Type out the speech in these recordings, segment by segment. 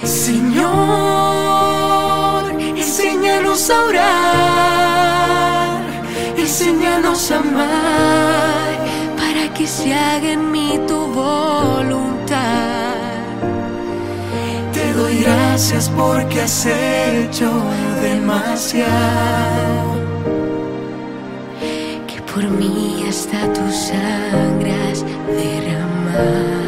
Señor, enséñanos a orar, enséñanos a amar, para que se haga en mí tu voluntad. Te doy gracias porque has hecho demasiado, que por mí hasta tu sangre has derramado.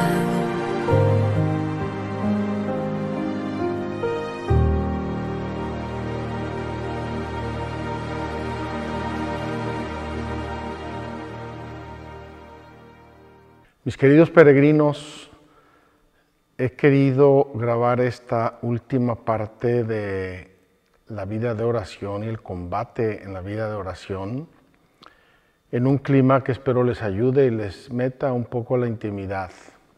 Mis queridos peregrinos, he querido grabar esta última parte de la vida de oración y el combate en la vida de oración en un clima que espero les ayude y les meta un poco a la intimidad.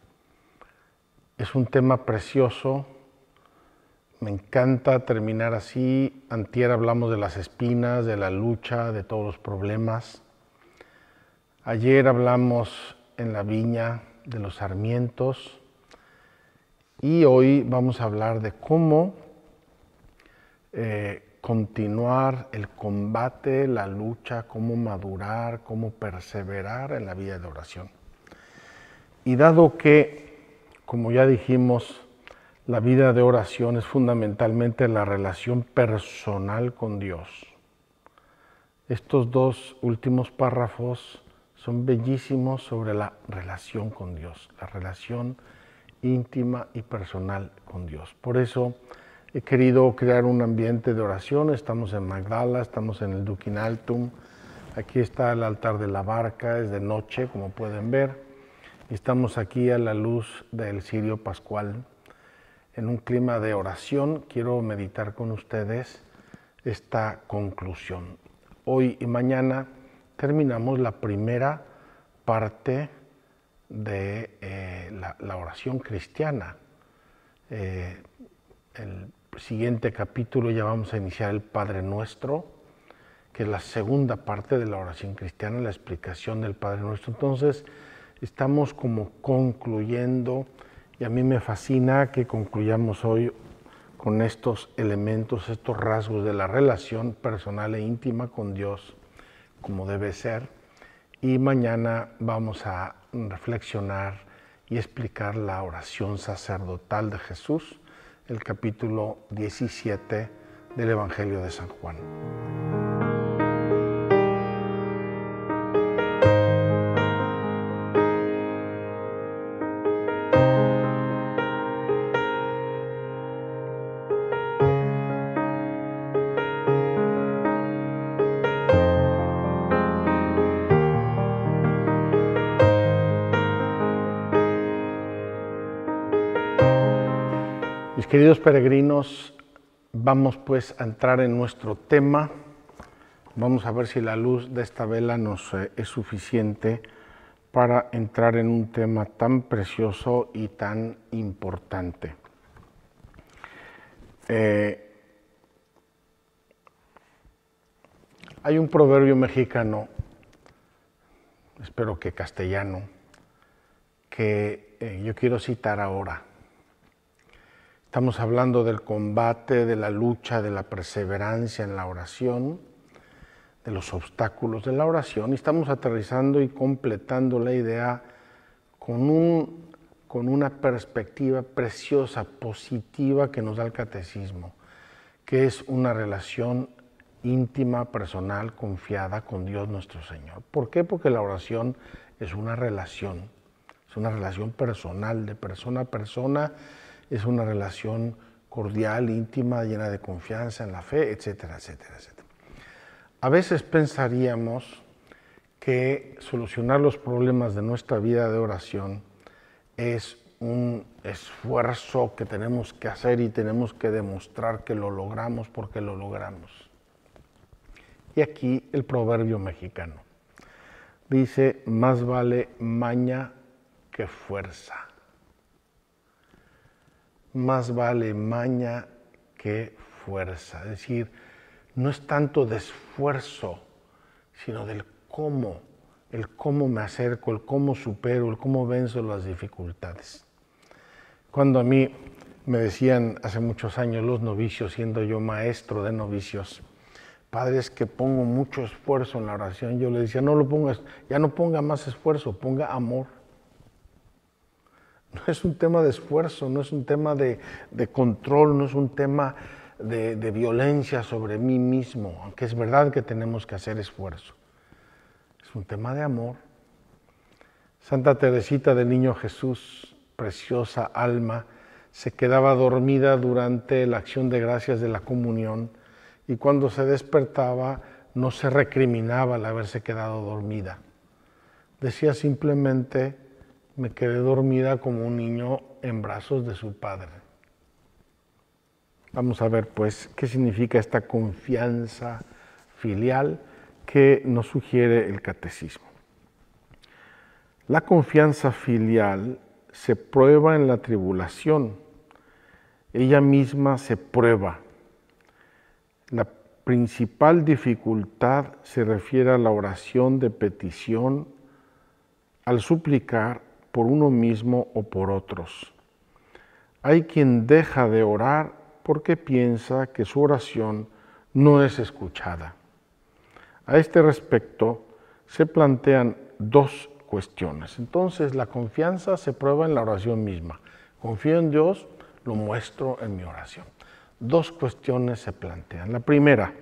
Es un tema precioso, me encanta terminar así. Antier hablamos de las espinas, de la lucha, de todos los problemas. Ayer hablamos en la viña de los sarmientos y hoy vamos a hablar de cómo continuar el combate, la lucha, cómo madurar, cómo perseverar en la vida de oración. Y dado que, como ya dijimos, la vida de oración es fundamentalmente la relación personal con Dios, estos dos últimos párrafos son bellísimos sobre la relación con Dios, la relación íntima y personal con Dios. Por eso he querido crear un ambiente de oración. Estamos en Magdala, estamos en el Duc in Altum. Aquí está el altar de la barca, es de noche, como pueden ver. Estamos aquí a la luz del cirio pascual. En un clima de oración, quiero meditar con ustedes esta conclusión. Hoy y mañana terminamos la primera parte de la oración cristiana. El siguiente capítulo ya vamos a iniciar el Padre Nuestro, que es la segunda parte de la oración cristiana, la explicación del Padre Nuestro. Entonces, estamos como concluyendo, y a mí me fascina que concluyamos hoy con estos elementos, estos rasgos de la relación personal e íntima con Dios, como debe ser, y mañana vamos a reflexionar y explicar la oración sacerdotal de Jesús, el capítulo 17 del Evangelio de San Juan. Mis queridos peregrinos, vamos pues a entrar en nuestro tema. Vamos a ver si la luz de esta vela nos es suficiente para entrar en un tema tan precioso y tan importante. Hay un proverbio mexicano, espero que castellano, que yo quiero citar ahora. Estamos hablando del combate, de la lucha, de la perseverancia en la oración, de los obstáculos de la oración, y estamos aterrizando y completando la idea con una perspectiva preciosa, positiva, que nos da el catecismo, que es una relación íntima, personal, confiada con Dios nuestro Señor. ¿Por qué? Porque la oración es una relación personal, de persona a persona. Es una relación cordial, íntima, llena de confianza en la fe, etcétera, etcétera, etcétera. A veces pensaríamos que solucionar los problemas de nuestra vida de oración es un esfuerzo que tenemos que hacer y tenemos que demostrar que lo logramos porque lo logramos. Y aquí el proverbio mexicano dice: más vale maña que fuerza. Más vale maña que fuerza. Es decir, no es tanto de esfuerzo, sino del cómo, el cómo me acerco, el cómo supero, el cómo venzo las dificultades. Cuando a mí Me decían hace muchos años los novicios, siendo yo maestro de novicios, padre, es que pongo mucho esfuerzo en la oración. Yo le decía, no lo pongas, ya no ponga más esfuerzo, ponga amor. No es un tema de esfuerzo, no es un tema de control, no es un tema de violencia sobre mí mismo, aunque es verdad que tenemos que hacer esfuerzo. Es un tema de amor. Santa Teresita del Niño Jesús, preciosa alma, se quedaba dormida durante la acción de gracias de la comunión y cuando se despertaba no se recriminaba al haberse quedado dormida. Decía simplemente, me quedé dormida como un niño en brazos de su padre. Vamos a ver pues qué significa esta confianza filial que nos sugiere el catecismo. La confianza filial se prueba en la tribulación, ella misma se prueba. La principal dificultad se refiere a la oración de petición al suplicar por uno mismo o por otros. Hay quien deja de orar porque piensa que su oración no es escuchada. A este respecto se plantean dos cuestiones. Entonces, la confianza se prueba en la oración misma. Confío en Dios, lo muestro en mi oración. Dos cuestiones se plantean. La primera,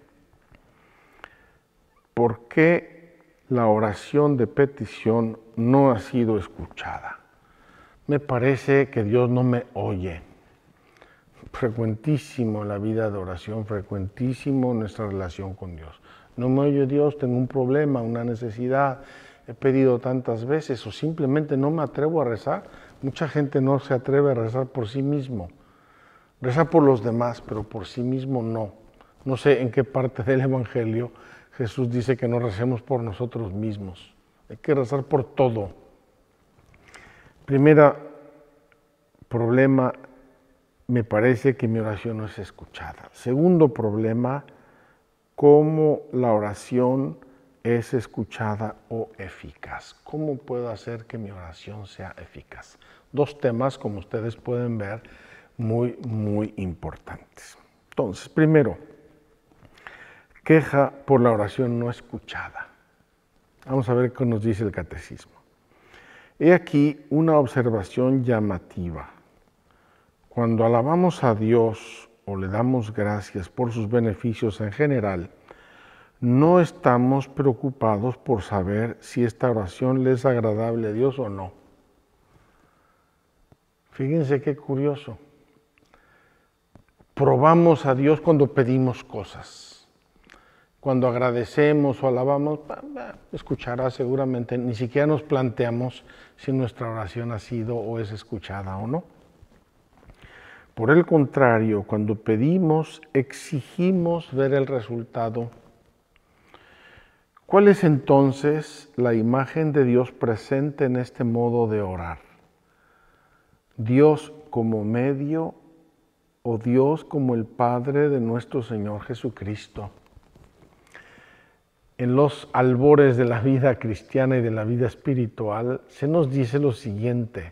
¿por qué la oración de petición no ha sido escuchada? Me parece que Dios no me oye. Frecuentísimo en la vida de oración, frecuentísimo en nuestra relación con Dios. No me oye Dios, tengo un problema, una necesidad, he pedido tantas veces o simplemente no me atrevo a rezar. Mucha gente no se atreve a rezar por sí mismo. Reza por los demás, pero por sí mismo no. No sé en qué parte del Evangelio Jesús dice que no recemos por nosotros mismos. Hay que rezar por todo. Primera problema, me parece que mi oración no es escuchada. Segundo problema, cómo la oración es escuchada o eficaz. ¿Cómo puedo hacer que mi oración sea eficaz? Dos temas, como ustedes pueden ver, muy importantes. Entonces, primero, queja por la oración no escuchada. Vamos a ver qué nos dice el catecismo. He aquí una observación llamativa. Cuando alabamos a Dios o le damos gracias por sus beneficios en general, no estamos preocupados por saber si esta oración le es agradable a Dios o no. Fíjense qué curioso. Probamos a Dios cuando pedimos cosas. Cuando agradecemos o alabamos, escuchará seguramente. Ni siquiera nos planteamos si nuestra oración ha sido o es escuchada o no. Por el contrario, cuando pedimos, exigimos ver el resultado. ¿Cuál es entonces la imagen de Dios presente en este modo de orar? ¿Dios como medio o Dios como el Padre de nuestro Señor Jesucristo? En los albores de la vida cristiana y de la vida espiritual se nos dice lo siguiente: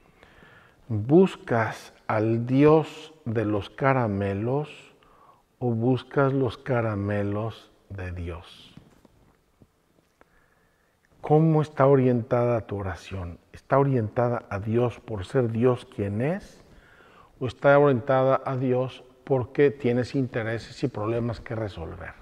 ¿buscas al Dios de los caramelos o buscas los caramelos de Dios? ¿Cómo está orientada tu oración? ¿Está orientada a Dios por ser Dios quien es? ¿O está orientada a Dios porque tienes intereses y problemas que resolver?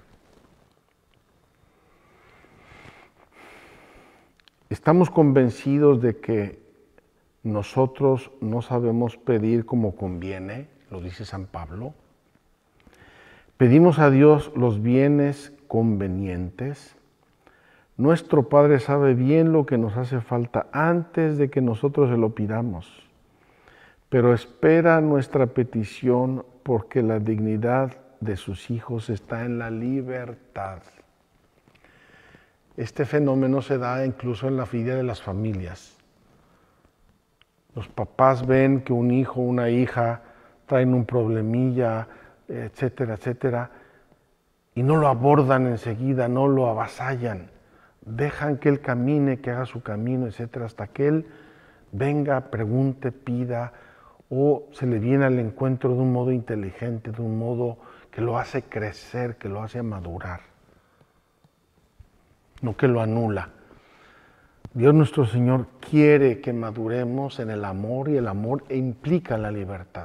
Estamos convencidos de que nosotros no sabemos pedir como conviene, lo dice San Pablo. Pedimos a Dios los bienes convenientes. Nuestro Padre sabe bien lo que nos hace falta antes de que nosotros se lo pidamos, pero espera nuestra petición porque la dignidad de sus hijos está en la libertad. Este fenómeno se da incluso en la vida de las familias. Los papás ven que un hijo o una hija traen un problemilla, etcétera, etcétera, y no lo abordan enseguida, no lo avasallan. Dejan que él camine, que haga su camino, etcétera, hasta que él venga, pregunte, pida o se le viene al encuentro de un modo inteligente, de un modo que lo hace crecer, que lo hace madurar, no que lo anula. Dios nuestro Señor quiere que maduremos en el amor, y el amor implica la libertad.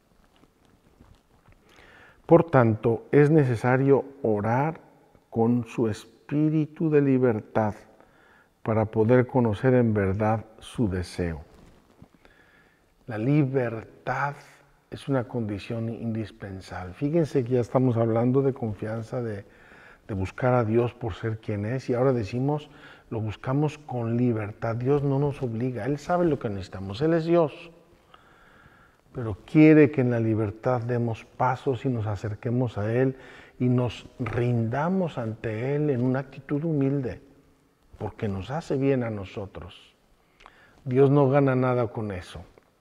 Por tanto, es necesario orar con su espíritu de libertad para poder conocer en verdad su deseo. La libertad es una condición indispensable. Fíjense que ya estamos hablando de confianza, de buscar a Dios por ser quien es, y ahora decimos, lo buscamos con libertad. Dios no nos obliga, Él sabe lo que necesitamos, Él es Dios, pero quiere que en la libertad demos pasos y nos acerquemos a Él y nos rindamos ante Él en una actitud humilde, porque nos hace bien a nosotros. Dios no gana nada con eso.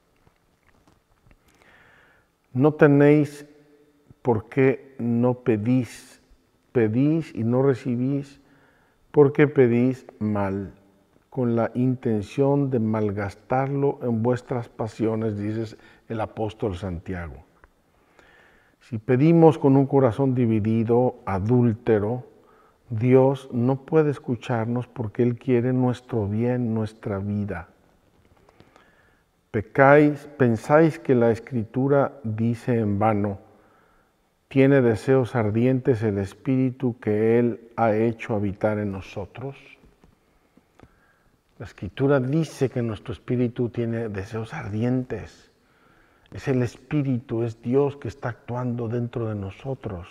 No tenéis por qué no pedís, pedís y no recibís, porque pedís mal, con la intención de malgastarlo en vuestras pasiones, dice el apóstol Santiago. Si pedimos con un corazón dividido, adúltero, Dios no puede escucharnos porque Él quiere nuestro bien, nuestra vida. Pensáis que la Escritura dice en vano, ¿tiene deseos ardientes el Espíritu que Él ha hecho habitar en nosotros? La Escritura dice que nuestro espíritu tiene deseos ardientes. Es el Espíritu, es Dios que está actuando dentro de nosotros.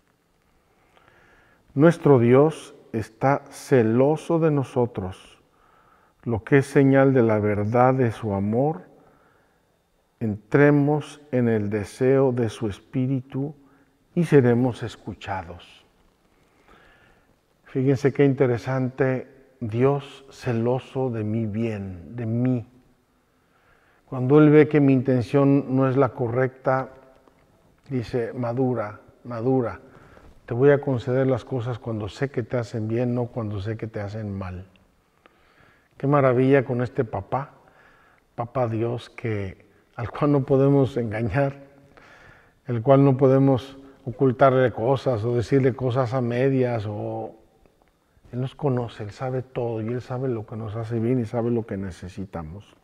Nuestro Dios está celoso de nosotros, lo que es señal de la verdad de su amor. Entremos en el deseo de su Espíritu y seremos escuchados. Fíjense qué interesante, Dios celoso de mi bien, de mí. Cuando Él ve que mi intención no es la correcta, dice, madura, madura. Te voy a conceder las cosas cuando sé que te hacen bien, no cuando sé que te hacen mal. Qué maravilla con este papá Dios, al cual no podemos engañar, el cual no podemos ocultarle cosas o decirle cosas a medias. Él nos conoce, Él sabe todo y Él sabe lo que nos hace bien y sabe lo que necesitamos.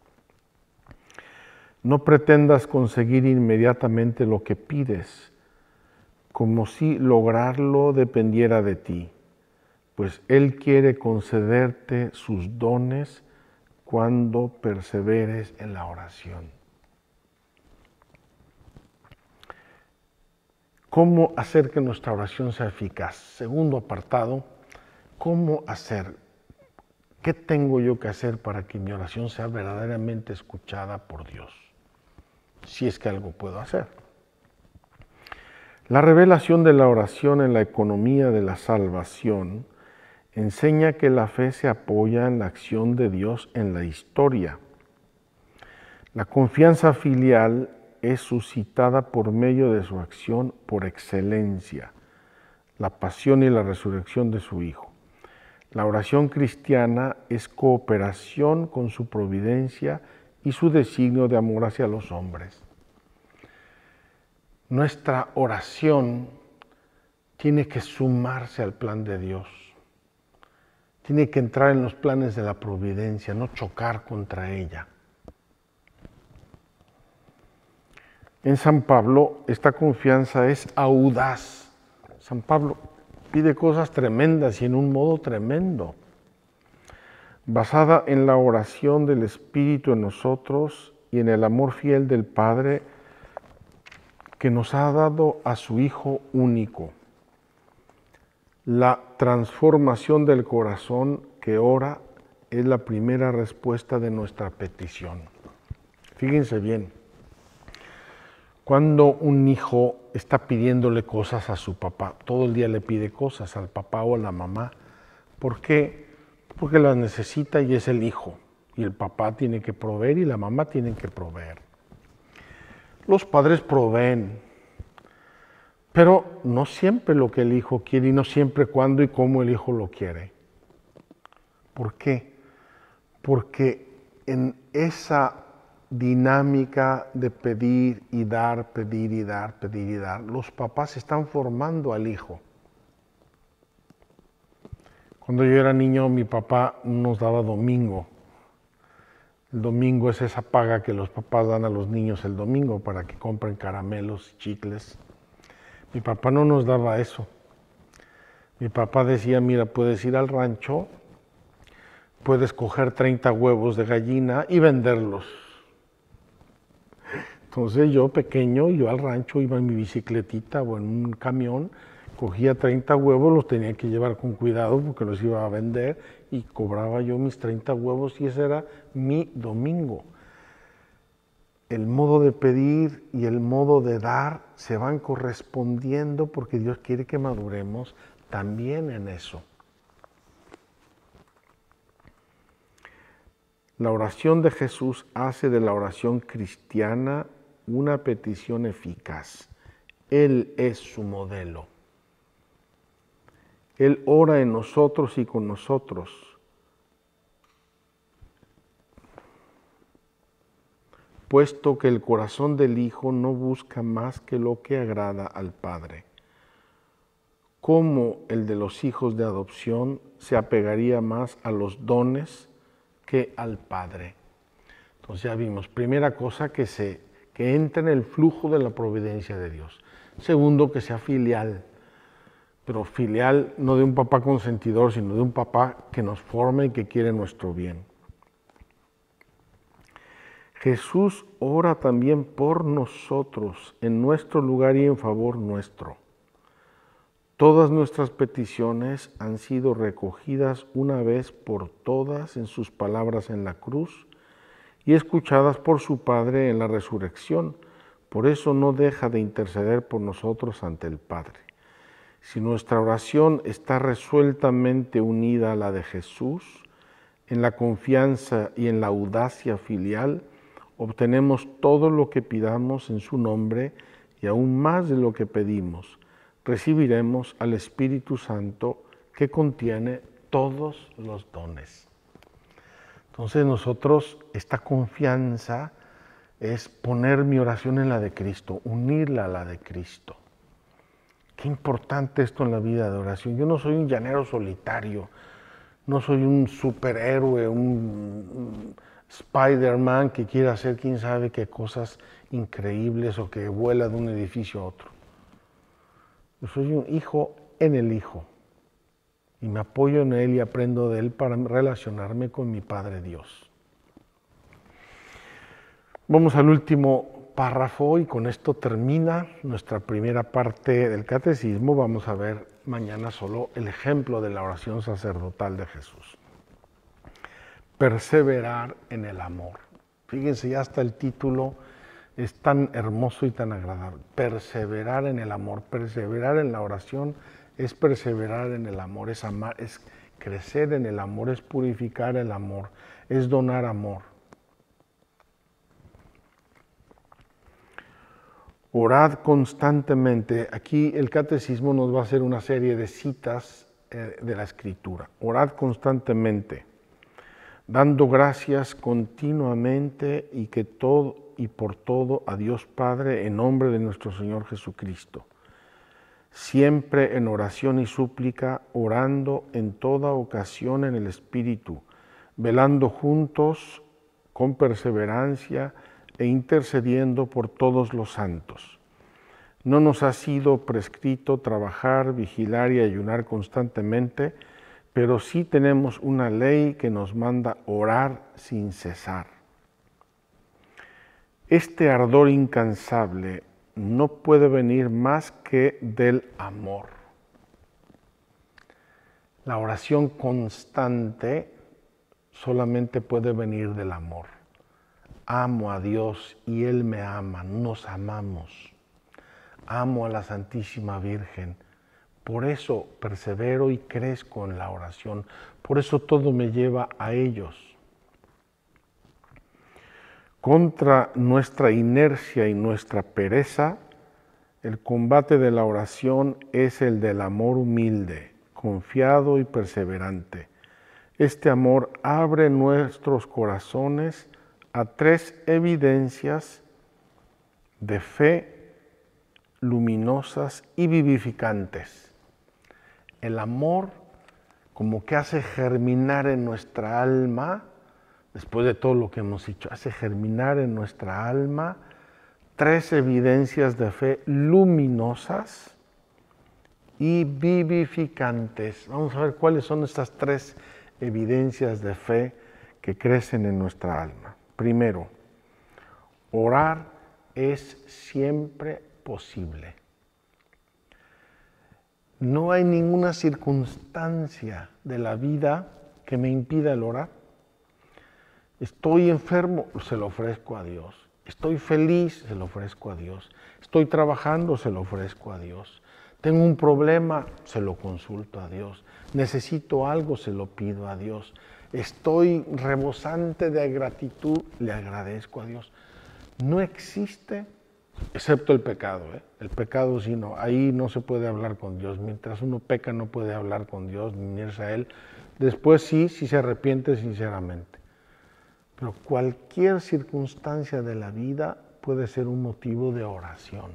No pretendas conseguir inmediatamente lo que pides, como si lograrlo dependiera de ti, pues Él quiere concederte sus dones cuando perseveres en la oración. ¿Cómo hacer que nuestra oración sea eficaz? Segundo apartado, ¿cómo hacer? ¿Qué tengo yo que hacer para que mi oración sea verdaderamente escuchada por Dios? Si es que algo puedo hacer. La revelación de la oración en la economía de la salvación enseña que la fe se apoya en la acción de Dios en la historia. La confianza filial es suscitada por medio de su acción por excelencia, la pasión y la resurrección de su Hijo. La oración cristiana es cooperación con su providencia y su designio de amor hacia los hombres. Nuestra oración tiene que sumarse al plan de Dios. Tiene que entrar en los planes de la providencia, no chocar contra ella. En San Pablo, esta confianza es audaz. San Pablo pide cosas tremendas y en un modo tremendo, basada en la oración del Espíritu en nosotros y en el amor fiel del Padre que nos ha dado a su Hijo único. La transformación del corazón que ora es la primera respuesta de nuestra petición. Fíjense bien, cuando un hijo está pidiéndole cosas a su papá, todo el día le pide cosas al papá o a la mamá. ¿Por qué? Porque las necesita y es el hijo. Y el papá tiene que proveer y la mamá tiene que proveer. Los padres proveen, pero no siempre lo que el hijo quiere y no siempre cuando y cómo el hijo lo quiere. ¿Por qué? Porque en esa dinámica de pedir y dar, pedir y dar, pedir y dar. Los papás están formando al hijo. Cuando yo era niño, mi papá nos daba domingo. El domingo es esa paga que los papás dan a los niños el domingo para que compren caramelos y chicles. Mi papá no nos daba eso. Mi papá decía, mira, puedes ir al rancho, puedes coger 30 huevos de gallina y venderlos. Entonces yo pequeño, yo al rancho iba en mi bicicletita o en un camión, cogía 30 huevos, los tenía que llevar con cuidado porque los iba a vender y cobraba yo mis 30 huevos y ese era mi domingo. El modo de pedir y el modo de dar se van correspondiendo porque Dios quiere que maduremos también en eso. La oración de Jesús hace de la oración cristiana una petición eficaz. Él es su modelo. Él ora en nosotros y con nosotros. Puesto que el corazón del Hijo no busca más que lo que agrada al Padre. ¿Cómo el de los hijos de adopción se apegaría más a los dones que al Padre? Entonces ya vimos, primera cosa, que entre en el flujo de la providencia de Dios. Segundo, que sea filial, pero filial no de un papá consentidor, sino de un papá que nos forma y que quiere nuestro bien. Jesús ora también por nosotros, en nuestro lugar y en favor nuestro. Todas nuestras peticiones han sido recogidas una vez por todas en sus palabras en la cruz y escuchadas por su Padre en la resurrección. Por eso no deja de interceder por nosotros ante el Padre. Si nuestra oración está resueltamente unida a la de Jesús, en la confianza y en la audacia filial, obtenemos todo lo que pidamos en su nombre y aún más de lo que pedimos. Recibiremos al Espíritu Santo que contiene todos los dones. Entonces nosotros, esta confianza es poner mi oración en la de Cristo, unirla a la de Cristo. Qué importante esto en la vida de oración. Yo no soy un llanero solitario, no soy un superhéroe, un Spider-Man que quiere hacer quién sabe qué cosas increíbles o que vuela de un edificio a otro. Yo soy un hijo en el Hijo y me apoyo en Él y aprendo de Él para relacionarme con mi Padre Dios. Vamos al último párrafo y con esto termina nuestra primera parte del catecismo. Vamos a ver mañana solo el ejemplo de la oración sacerdotal de Jesús. Perseverar en el amor. Fíjense, ya hasta el título es tan hermoso y tan agradable. Perseverar en el amor, perseverar en la oración es perseverar en el amor, es amar, es crecer en el amor, es purificar el amor, es donar amor. Orad constantemente. Aquí el catecismo nos va a hacer una serie de citas de la Escritura. Orad constantemente, dando gracias continuamente y por todo a Dios Padre en nombre de nuestro Señor Jesucristo. Siempre en oración y súplica, orando en toda ocasión en el Espíritu, velando juntos con perseverancia e intercediendo por todos los santos. No nos ha sido prescrito trabajar, vigilar y ayunar constantemente, pero sí tenemos una ley que nos manda orar sin cesar. Este ardor incansable no puede venir más que del amor. La oración constante solamente puede venir del amor. Amo a Dios y Él me ama, nos amamos. Amo a la Santísima Virgen. Por eso persevero y crezco en la oración. Por eso todo me lleva a ellos. Contra nuestra inercia y nuestra pereza, el combate de la oración es el del amor humilde, confiado y perseverante. Este amor abre nuestros corazones a 3 evidencias de fe luminosas y vivificantes. El amor como que hace germinar en nuestra alma, después de todo lo que hemos dicho, hace germinar en nuestra alma 3 evidencias de fe luminosas y vivificantes. Vamos a ver cuáles son estas 3 evidencias de fe que crecen en nuestra alma. Primero, orar es siempre posible. No hay ninguna circunstancia de la vida que me impida el orar. Estoy enfermo, se lo ofrezco a Dios. Estoy feliz, se lo ofrezco a Dios. Estoy trabajando, se lo ofrezco a Dios. Tengo un problema, se lo consulto a Dios. Necesito algo, se lo pido a Dios. Estoy rebosante de gratitud, le agradezco a Dios. No existe, excepto el pecado. El pecado sí no, ahí no se puede hablar con Dios. Mientras uno peca no puede hablar con Dios ni unirse a Él. Después sí, si se arrepiente sinceramente. Pero cualquier circunstancia de la vida puede ser un motivo de oración.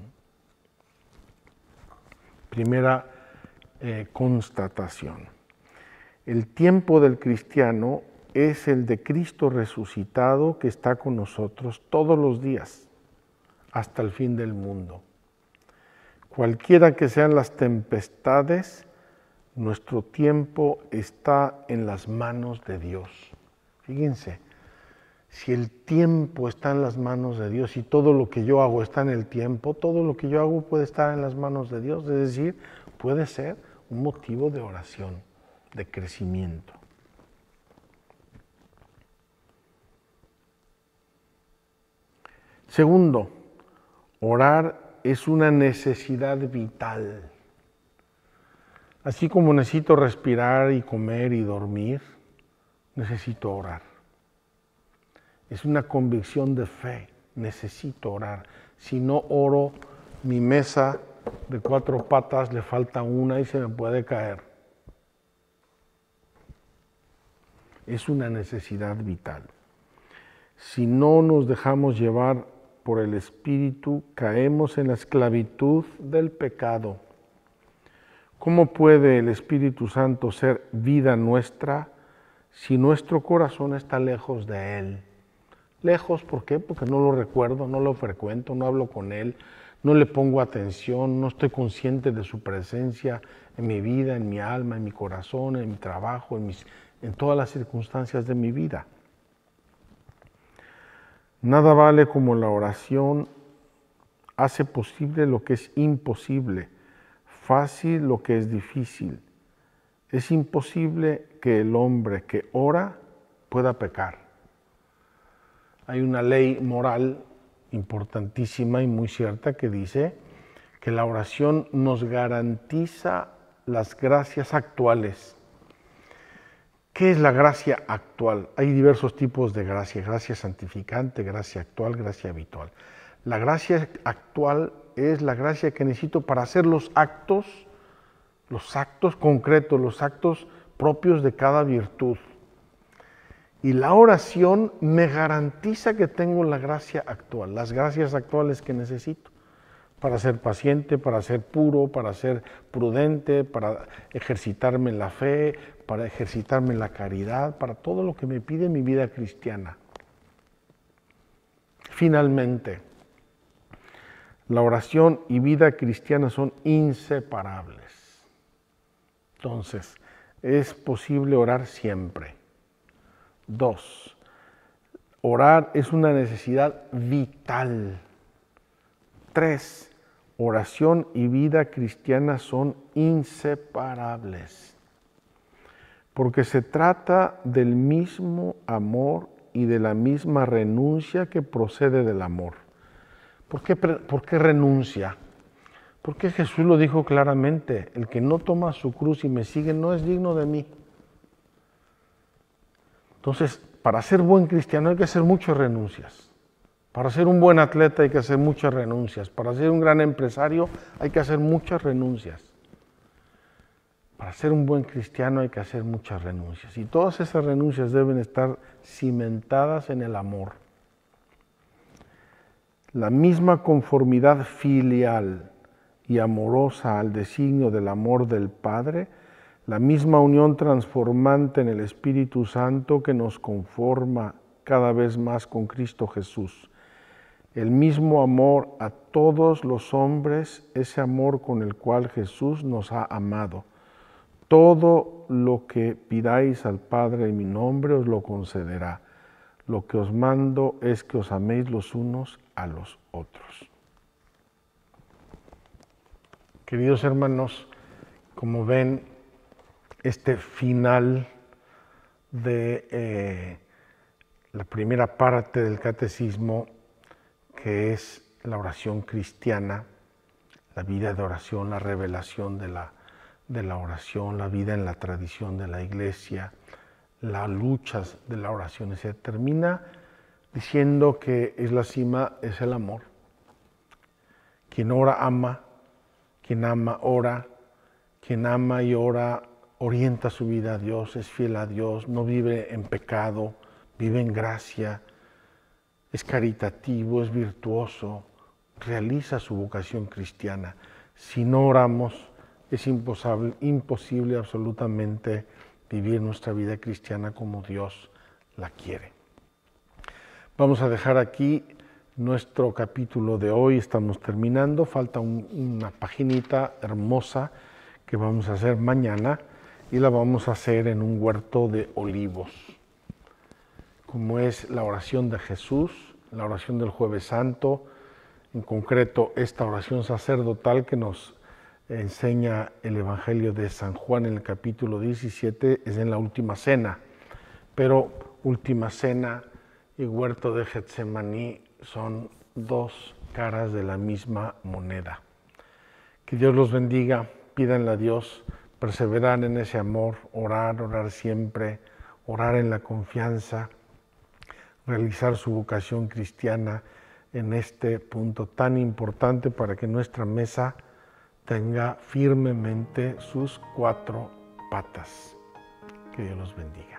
Primera constatación. El tiempo del cristiano es el de Cristo resucitado que está con nosotros todos los días, hasta el fin del mundo. Cualquiera que sean las tempestades, nuestro tiempo está en las manos de Dios. Fíjense, si el tiempo está en las manos de Dios y todo lo que yo hago está en el tiempo, todo lo que yo hago puede estar en las manos de Dios, es decir, puede ser un motivo de oración, de crecimiento. Segundo, orar es una necesidad vital. Así como necesito respirar y comer y dormir, necesito orar. Es una convicción de fe, necesito orar. Si no oro, mi mesa de 4 patas le falta una y se me puede caer. Es una necesidad vital. Si no nos dejamos llevar por el Espíritu, caemos en la esclavitud del pecado. ¿Cómo puede el Espíritu Santo ser vida nuestra si nuestro corazón está lejos de Él? Lejos, ¿por qué? Porque no lo recuerdo, no lo frecuento, no hablo con Él, no le pongo atención, no estoy consciente de su presencia en mi vida, en mi alma, en mi corazón, en mi trabajo, en todas las circunstancias de mi vida. Nada vale como la oración hace posible lo que es imposible, fácil lo que es difícil. Es imposible que el hombre que ora pueda pecar. Hay una ley moral importantísima y muy cierta que dice que la oración nos garantiza las gracias actuales. ¿Qué es la gracia actual? Hay diversos tipos de gracia: gracia santificante, gracia actual, gracia habitual. La gracia actual es la gracia que necesito para hacer los actos concretos, los actos propios de cada virtud. Y la oración me garantiza que tengo la gracia actual, las gracias actuales que necesito para ser paciente, para ser puro, para ser prudente, para ejercitarme en la fe, para ejercitarme en la caridad, para todo lo que me pide mi vida cristiana. Finalmente, la oración y vida cristiana son inseparables. Entonces, es posible orar siempre. 2. Orar es una necesidad vital. 3. Oración y vida cristiana son inseparables, porque se trata del mismo amor y de la misma renuncia que procede del amor. ¿Por qué renuncia? Porque Jesús lo dijo claramente: el que no toma su cruz y me sigue no es digno de mí. Entonces, para ser buen cristiano hay que hacer muchas renuncias. Para ser un buen atleta hay que hacer muchas renuncias. Para ser un gran empresario hay que hacer muchas renuncias. Para ser un buen cristiano hay que hacer muchas renuncias. Y todas esas renuncias deben estar cimentadas en el amor. la misma conformidad filial y amorosa al designio del amor del Padre, la misma unión transformante en el Espíritu Santo que nos conforma cada vez más con Cristo Jesús, el mismo amor a todos los hombres, ese amor con el cual Jesús nos ha amado. Todo lo que pidáis al Padre en mi nombre os lo concederá. Lo que os mando es que os améis los unos a los otros. Queridos hermanos, como ven, este final de la primera parte del catecismo, que es la oración cristiana, la vida de oración, la revelación de la oración, la vida en la tradición de la Iglesia, las luchas de la oración, se termina diciendo que es la cima, es el amor. Quien ora ama, quien ama ora, quien ama y ora orienta su vida a Dios, es fiel a Dios, no vive en pecado, vive en gracia, es caritativo, es virtuoso, realiza su vocación cristiana. Si no oramos, es imposible absolutamente vivir nuestra vida cristiana como Dios la quiere. Vamos a dejar aquí nuestro capítulo de hoy, estamos terminando, falta una paginita hermosa que vamos a hacer mañana y la vamos a hacer en un huerto de olivos, como es la oración de Jesús, la oración del Jueves Santo, en concreto esta oración sacerdotal que nos enseña el Evangelio de San Juan en el capítulo 17, es en la Última Cena, pero Última Cena y huerto de Getsemaní son dos caras de la misma moneda. Que Dios los bendiga, pídanle a Dios, perseverar en ese amor, orar siempre, orar en la confianza, realizar su vocación cristiana en este punto tan importante para que nuestra mesa tenga firmemente sus 4 patas. Que Dios los bendiga.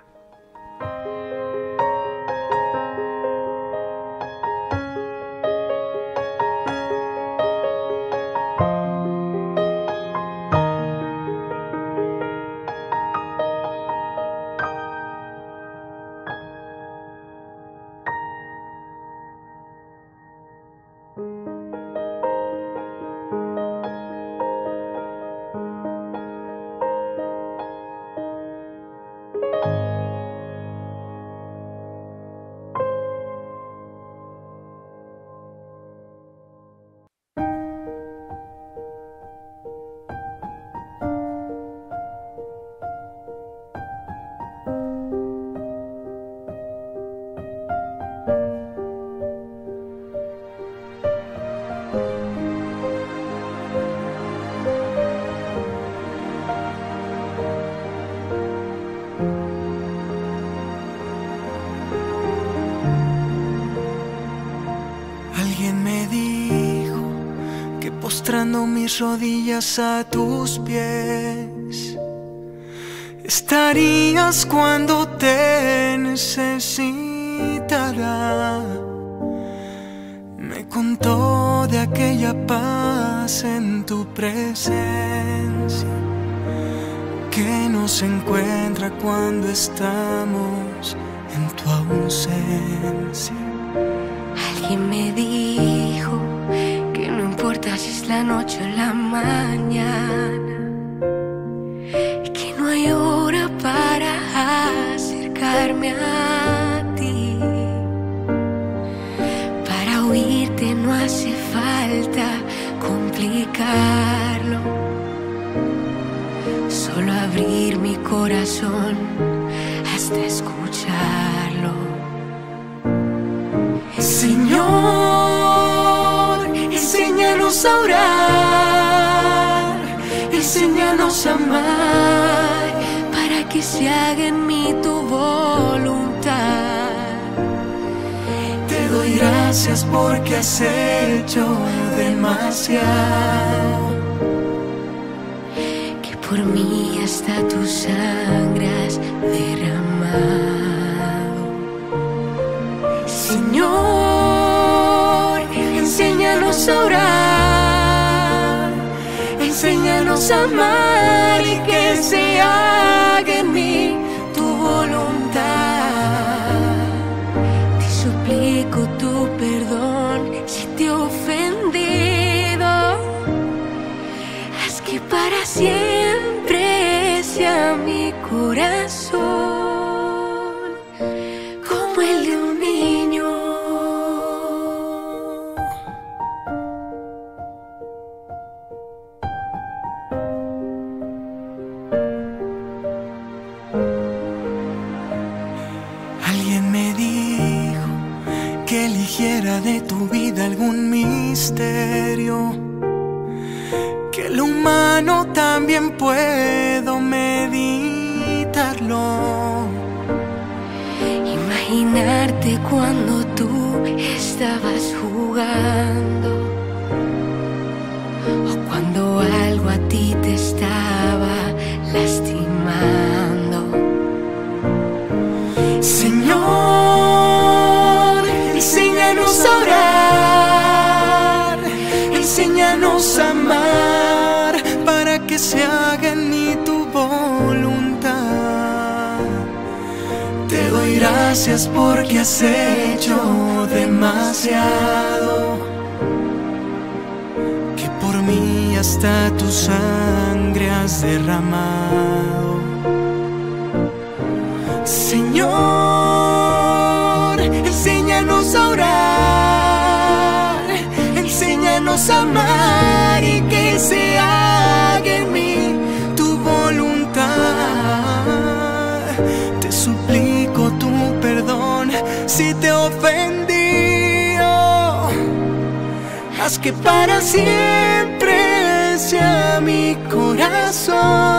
Postrando mis rodillas a tus pies, estarías cuando te necesitara. Me contó de aquella paz en tu presencia que nos encuentra cuando estamos en tu ausencia. Alguien me dijo que no importa si es la noche o la mañana, que no hay hora para acercarme a ti. Para oírte no hace falta complicarlo, solo abrir mi corazón hasta escucharlo. Señor, enséñanos a orar, enséñanos a amar, para que se haga en mí tu voluntad. Te doy gracias porque has hecho demasiado, que por mí hasta tu sangre has derramado. Señor, enséñanos a amar y que se haga en mí tu voluntad. Te suplico tu perdón si te he ofendido. Haz que para siempre sea mi corazón como el de un niño. Alguien me dijo que eligiera de tu vida algún misterio, que lo humano también puedo meditarlo. Imaginarte cuando tú estabas jugando, o cuando algo a ti te estaba lastimando. Señor, enséñanos a orar, enséñanos a amar, para que se haga en mí tu voluntad. Te doy gracias porque has hecho demasiado, que por mí hasta tu sangre has derramado. Señor, enséñanos a orar, enséñanos a amar y que se haga en mí tu voluntad. Te suplico tu perdón si te he ofendido. Haz que para siempre sea mi corazón